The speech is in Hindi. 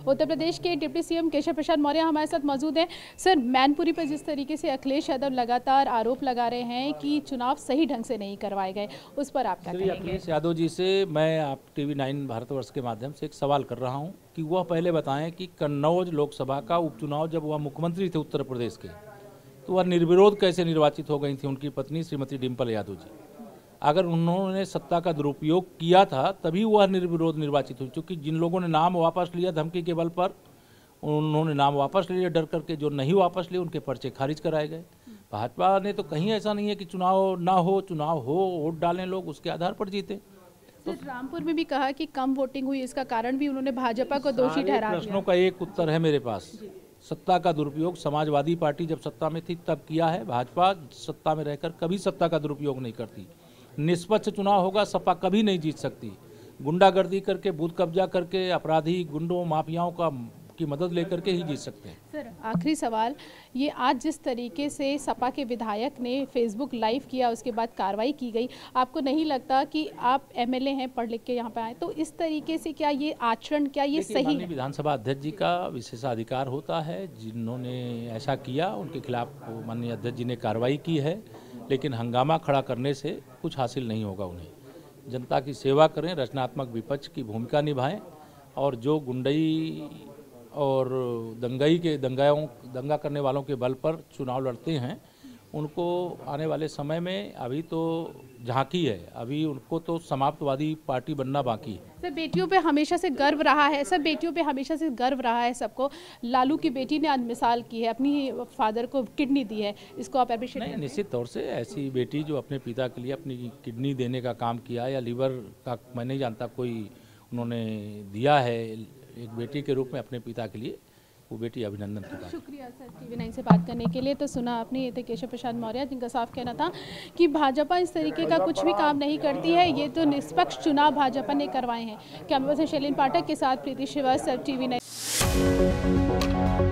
उत्तर प्रदेश के डिप्टी सीएम केशव प्रसाद मौर्य हमारे साथ मौजूद हैं। सर, मैनपुरी पर जिस तरीके से अखिलेश यादव लगातार आरोप लगा रहे हैं कि चुनाव सही ढंग से नहीं करवाए गए, उस पर आप क्या कहेंगे? अखिलेश यादव जी से मैं आप TV9 भारतवर्ष के माध्यम से एक सवाल कर रहा हूं कि वह पहले बताएं कि कन्नौज लोकसभा का उपचुनाव जब वह मुख्यमंत्री थे उत्तर प्रदेश के, तो वह निर्विरोध कैसे निर्वाचित हो गई थी उनकी पत्नी श्रीमती डिम्पल यादव जी। अगर उन्होंने सत्ता का दुरुपयोग किया था तभी वह निर्विरोध निर्वाचित हुई, क्योंकि जिन लोगों ने नाम वापस लिया धमकी के बल पर, उन्होंने नाम वापस लिया डर करके, जो नहीं वापस लिए उनके पर्चे खारिज कराए गए। भाजपा ने तो कहीं ऐसा नहीं है कि चुनाव ना हो, चुनाव हो, वोट डालें लोग, उसके आधार पर जीते। तो रामपुर में भी कहा कि कम वोटिंग हुई, इसका कारण भी उन्होंने भाजपा को दोषी ठहरा दिया। प्रश्नों का एक उत्तर है मेरे पास। सत्ता का दुरुपयोग समाजवादी पार्टी जब सत्ता में थी तब किया है। भाजपा सत्ता में रहकर कभी सत्ता का दुरुपयोग नहीं करती। निष्पक्ष चुनाव होगा, सपा कभी नहीं जीत सकती। गुंडागर्दी करके, बूथ कब्जा करके, अपराधी गुंडों माफियाओं की मदद लेकर के ही जीत सकते हैं। सर, आखिरी सवाल, ये आज जिस तरीके से सपा के विधायक ने फेसबुक लाइव किया, उसके बाद कार्रवाई की गई, आपको नहीं लगता कि आप MLA हैं, पढ़ लिख के यहाँ पे आए, तो इस तरीके से क्या ये आचरण, क्या ये सही है? विधानसभा अध्यक्ष जी का विशेषाधिकार होता है, जिन्होंने ऐसा किया उनके खिलाफ माननीय अध्यक्ष जी ने कार्रवाई की है, लेकिन हंगामा खड़ा करने से कुछ हासिल नहीं होगा। उन्हें जनता की सेवा करें, रचनात्मक विपक्ष की भूमिका निभाएं, और जो गुंडई और दंगा करने वालों के बल पर चुनाव लड़ते हैं, उनको आने वाले समय में, अभी तो झांकी है, अभी उनको तो समाप्तवादी पार्टी बनना बाकी है। सर, बेटियों पे हमेशा से गर्व रहा है, सबको। लालू की बेटी ने आज मिसाल की है, अपनी फादर को किडनी दी है, इसको आप अप्रिशिएट नहीं, निश्चित तौर से ऐसी बेटी जो अपने पिता के लिए अपनी किडनी देने का काम किया, या लीवर का, मैं नहीं जानता, कोई उन्होंने दिया है एक बेटी के रूप में अपने पिता के लिए, वो बेटी अभिनंदन की बात। शुक्रिया सर, TV9 से बात करने के लिए। तो सुना आपने, ये थे केशव प्रसाद मौर्य, जिनका साफ कहना था कि भाजपा इस तरीके का कुछ भी काम नहीं करती है, ये तो निष्पक्ष चुनाव भाजपा ने करवाए हैं। कैमरा पर्सन शैलीन पाठक के साथ प्रीति श्रीवास्तव, TV9।